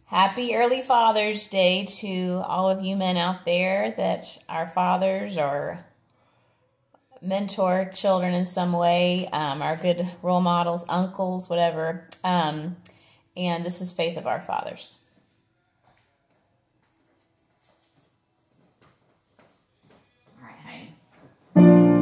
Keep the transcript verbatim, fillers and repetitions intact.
Happy early Father's Day to all of you men out there that are fathers or mentor children in some way, um, are good role models, uncles, whatever. Um, and this is Faith of Our Fathers. All right, Heidi.